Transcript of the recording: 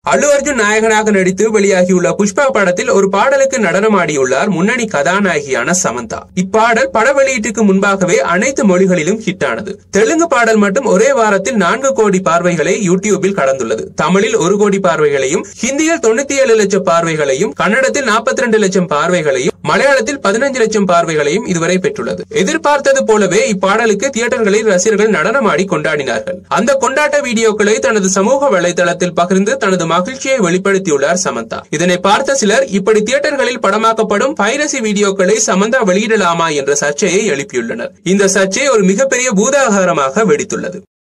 அல்லு அர்ஜுன் நாயகனாக நடித்து வெளியாகியுள்ள புஷ்பா படத்தில் ஒரு பாடலுக்கு நடனமாடியுள்ளார் முன்னணி கதாநாயகியான சமந்தா. இப்பாடல் பட வெளியீட்டுக்கு முன்பாகவே அனைத்து மொழிகளிலும் ஹிட் ஆனது. தெலுங்கு பாடல் மட்டும் ஒரே வாரத்தில் 4 கோடி பார்வைகளை யூடியூபில் கடந்துள்ளது. தமிழில் 1 கோடி பார்வைகளையும், ஹிந்தியில் 97 லட்சம் பார்வைகளையும், கன்னடத்தில் 42 லட்சம் பார்வைகளையும், மலையாளத்தில் 15 லட்சம் பார்வைகளையும் இதுவரை பெற்றுள்ளது. எதிர்பார்த்தது போலவே இப்பாடலுக்கு தியேட்டர்களில் ரசிகர்கள் நடனமாடி கொண்டாடினார்கள். அந்த கொண்டாட்ட வீடியோக்களை தனது சமூக வலைதளத்தில் பகிர்ந்து தனது மகிழ்ச்சியை வெளிப்படுத்தியுள்ளார் சமந்தா. இதனை பார்த்த சிலர் இப்படி தியேட்டர்களில் படமாக்கப்படும் பைரசி வீடியோக்களை சமந்தா வெளியிடலாமா என்ற சர்ச்சையை எழுப்பியுள்ளனர். இந்த சர்ச்சை ஒரு மிகப்பெரிய பூதாகாரமாக வெடித்துள்ளது.